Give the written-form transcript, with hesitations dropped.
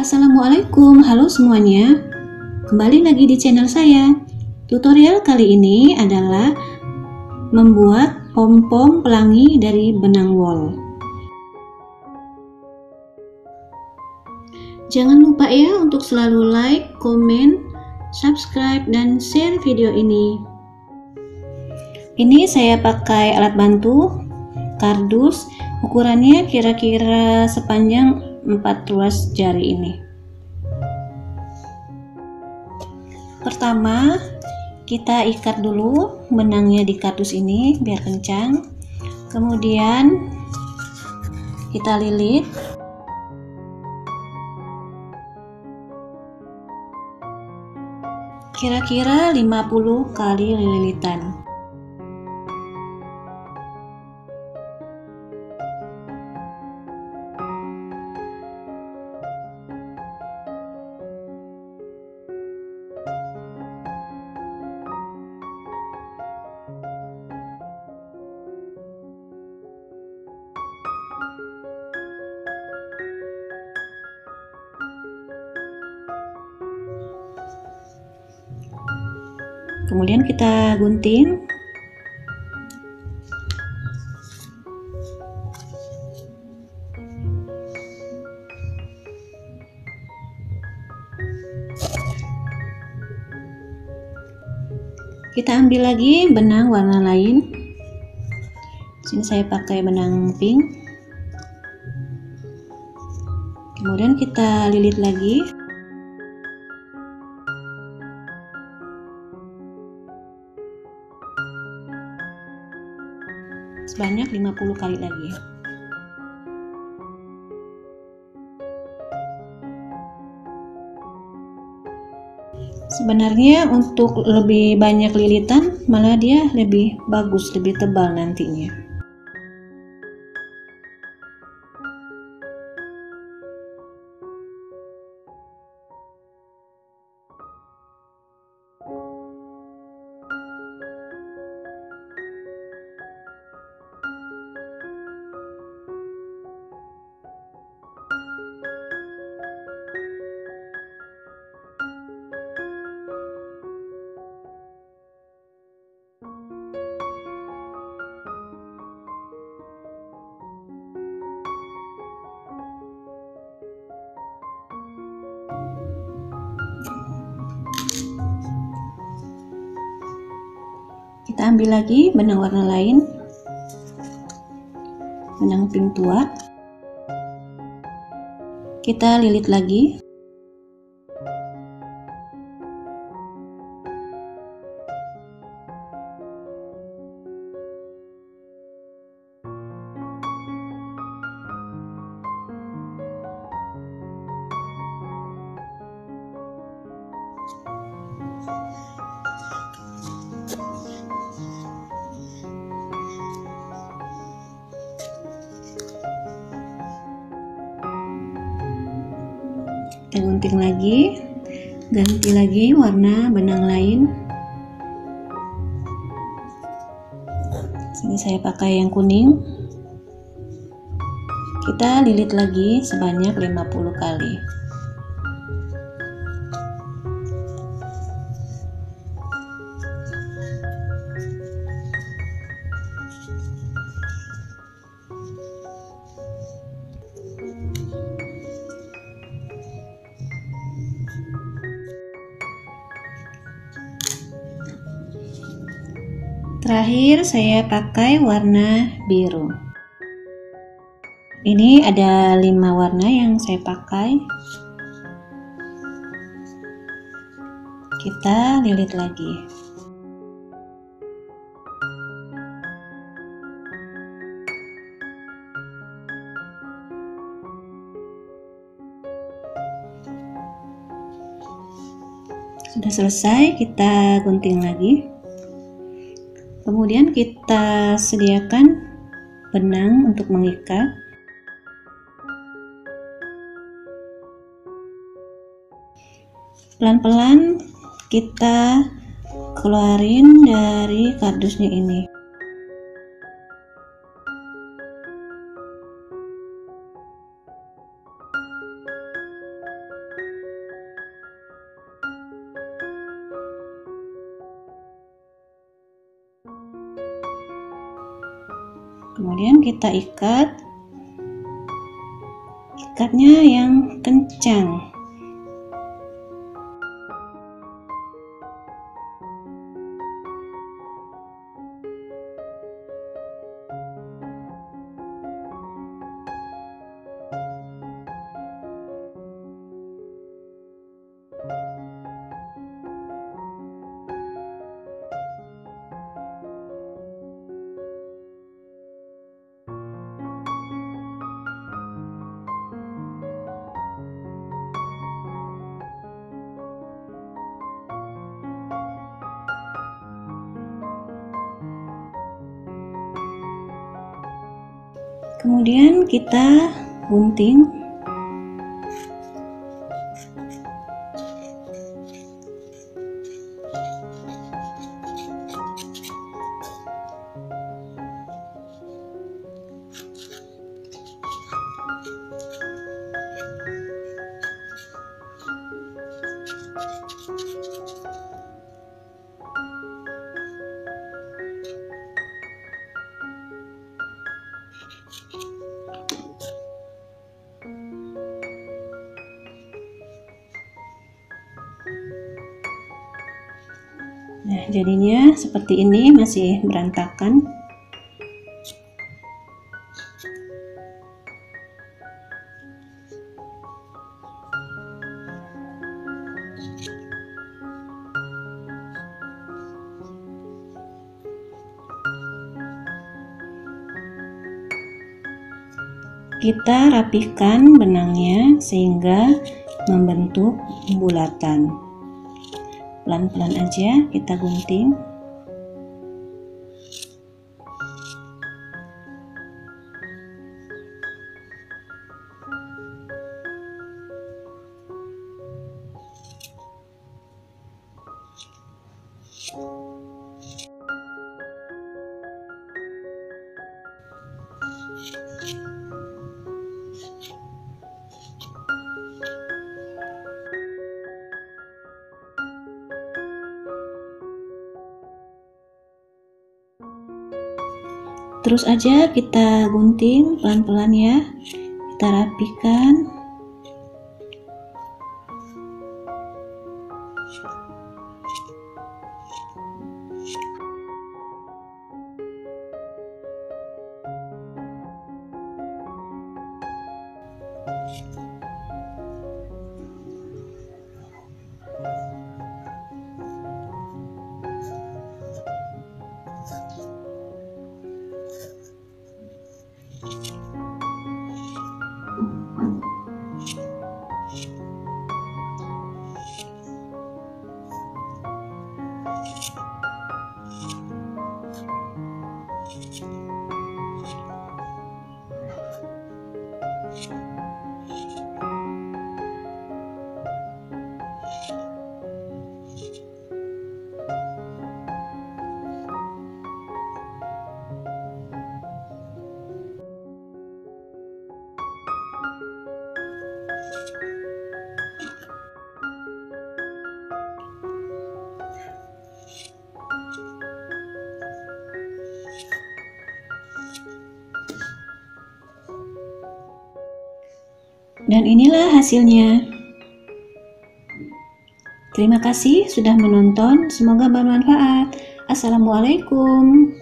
Assalamualaikum, halo semuanya. Kembali lagi di channel saya. Tutorial kali ini adalah membuat pom-pom pelangi dari benang wol. Jangan lupa ya untuk selalu like, komen, subscribe, dan share video ini. Ini saya pakai alat bantu, kardus, ukurannya kira-kira sepanjang 4 ruas jari ini. Pertama, kita ikat dulu benangnya di kardus ini biar kencang. Kemudian kita lilit. Kira-kira 50 kali lilitan. Kemudian kita gunting. Kita ambil lagi benang warna lain. Sini saya pakai benang pink. Kemudian kita lilit lagi. Sebanyak 50 kali lagi. Sebenarnya untuk lebih banyak lilitan malah dia lebih bagus, lebih tebal nantinya. Kita ambil lagi benang warna lain, benang pink tua. Kita lilit lagi. Kita gunting lagi, ganti lagi warna benang lain. Sini saya pakai yang kuning. Kita lilit lagi sebanyak 50 kali. Terakhir saya pakai warna biru. Ini ada 5 warna yang saya pakai. Kita lilit lagi. Sudah selesai, kita gunting lagi. Kemudian kita sediakan benang untuk mengikat. Pelan-pelan kita keluarin dari kardusnya ini. Kemudian kita ikatnya yang kencang. Kemudian kita gunting. Nah, jadinya seperti ini, masih berantakan. Kita rapikan benangnya sehingga membentuk bulatan. Pelan-pelan aja kita gunting. Terus aja kita gunting pelan-pelan ya, kita rapikan. Dan inilah hasilnya. Terima kasih sudah menonton, semoga bermanfaat. Assalamualaikum.